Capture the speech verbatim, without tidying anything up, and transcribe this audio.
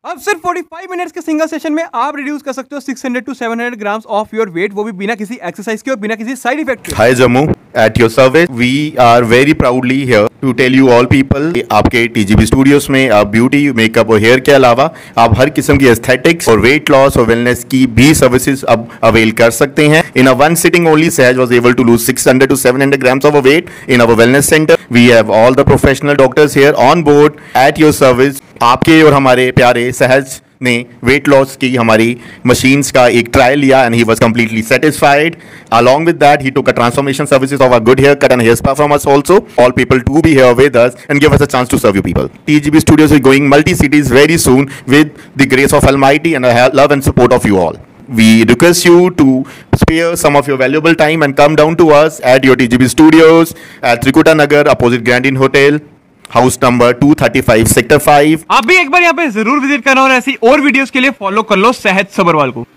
अब सिर्फ पैंतालीस मिनट्स के सिंगल सेशन में आप रिड्यूस कर सकते हो छह सौ टू सात सौ ग्राम्स ऑफ योर वेट, वो भी बिना किसी एक्सरसाइज के और बिना किसी साइड इफेक्ट के। Hi Jammu, at your service we are very proudly here to tell you all people आपके टीजीबी स्टूडियोज में आप ब्यूटी मेकअप और हेयर के अलावा आप हर किस्म की एस्थेटिक्स और वेट लॉस और वेलनेस की भी सर्विसेज अब अवेल कर सकते हैं। In a one sitting only Sahaj was able to lose six hundred to seven hundred grams of weight in our wellness center. We have all the professional doctors here on board at your service. आपके और हमारे प्यारे सहज ने weight loss की हमारी machines का एक ट्रायल लिया and he was completely satisfied. Along with that, he took a transformation services of a good haircut and hair spa from us also. All people to be here with us and give us a chance to serve you people. T G B Studios is going multi-cities very soon with the grace of Almighty and the love and support of you all. We request you to spare some of your valuable time and come down to us at your T G B Studios at Trikuta Nagar opposite Grand Inn Hotel. House number two thirty five sector five. आप भी एक बार यहाँ पे जरूर visit करना और ऐसी और वीडियोस के लिए फॉलो कर लो सहज सबरवाल को।